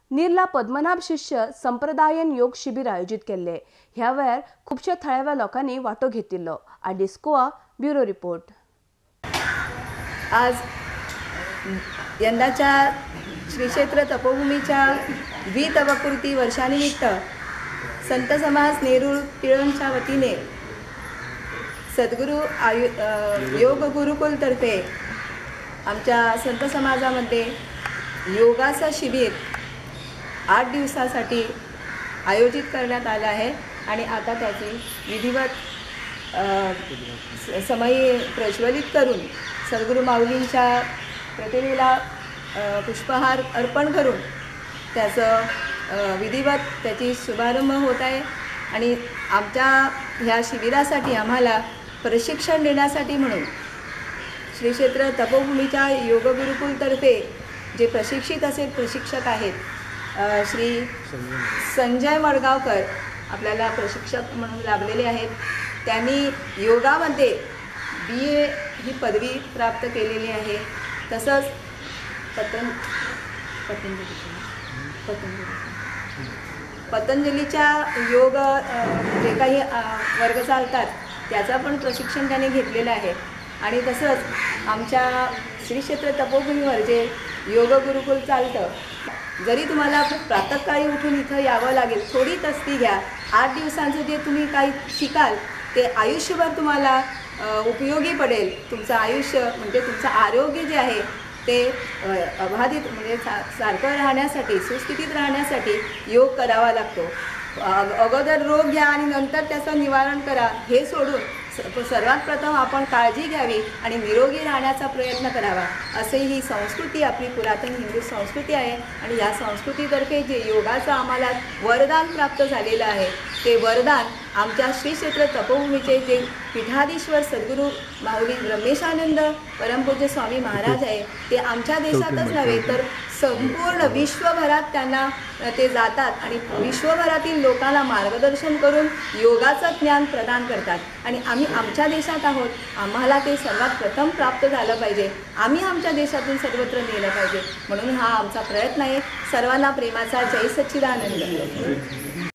निर्ला पद्मनाभ शिष्य संप्रदायन योग शिबिर आयोजित केले। ह्या वेळार खूपशा थळाव्या लोकांनी वाटो घेतिल्लो। डिस्कोआ ब्युरो रिपोर्ट। आज यंदाच्या श्री क्षेत्र तपोभूमीच्या द्वितवपूर्ती वर्षानिमित्त संत समाज नेरूळ पिळवणच्या वतीने सद्गुरू योग गुरुकुल तर्फे आमच्या संत समाजामध्ये योगाचं शिबिर 8 दिवसासाठी आयोजित करण्यात आलं आहे आणि आता त्याची विधिवत समयी प्रज्वलित करून सद्गुरू माऊलींच्या प्रतिमेला पुष्पहार अर्पण करून त्याचं विधिवत त्याची शुभारंभ होत आहे। आणि आमच्या ह्या शिबिरासाठी आम्हाला प्रशिक्षण देण्यासाठी म्हणून श्री क्षेत्र तपोभूमीच्या योग गुरुकुलतर्फे जे प्रशिक्षित असे प्रशिक्षक आहेत श्री संजय मडगावकर आपल्याला प्रशिक्षक म्हणून लाभलेले आहेत। त्यांनी योगामध्ये BA ही पदवी प्राप्त केलेली आहे। तसंच पतंजलीच्या योग जे काही वर्ग चालतात त्याचा पण प्रशिक्षण त्याने घेतलेलं आहे। आणि तसंच आमच्या श्री क्षेत्र तपोभूमीवर जे योग गुरुकुल चालतं, जरी तुम्हाला प्रातःकाळी उठून इथं यावं लागेल, थोडी तस्ती घ्या। 8 दिवसांचं जे तुम्ही काही शिकाल ते आयुष्यभर तुम्हाला उपयोगी पडेल। तुमचं आयुष्य म्हणजे तुमचं आरोग्य जे आहे ते अबाधित म्हणजे सारखं राहण्यासाठी, सुस्थितीत राहण्यासाठी योग करावा लागतो। अगोदर रोग घ्या आणि नंतर त्याचं निवारण करा हे सोडून सर्वात प्रथम आपण काळजी घ्यावी आणि निरोगी राहण्याचा प्रयत्न करावा, असे ही संस्कृती आपली पुरातन हिंदू संस्कृती आहे। आणि या संस्कृतीतर्फे जे योगाचं आम्हाला वरदान प्राप्त झालेलं आहे ते वरदान आमच्या श्री क्षेत्र तपोभूमीचे जे पीठाधीश्वर सद्गुरू माऊली ब्रह्मेशानंद परमपूज्य स्वामी महाराज आहे ते आमच्या देशातच नव्हे तर संपूर्ण विश्वभरात त्यांना ते जातात आणि विश्वभरातील लोकांना मार्गदर्शन करून योगाचं ज्ञान प्रदान करतात। आणि आम्ही आमच्या देशात आहोत, आम्हाला ते सर्वात प्रथम प्राप्त झालं पाहिजे, आम्ही आमच्या देशातून सर्वत्र नेलं पाहिजे, म्हणून हा आमचा प्रयत्न आहे। सर्वांना प्रेमाचा जय सच्चिदानंद।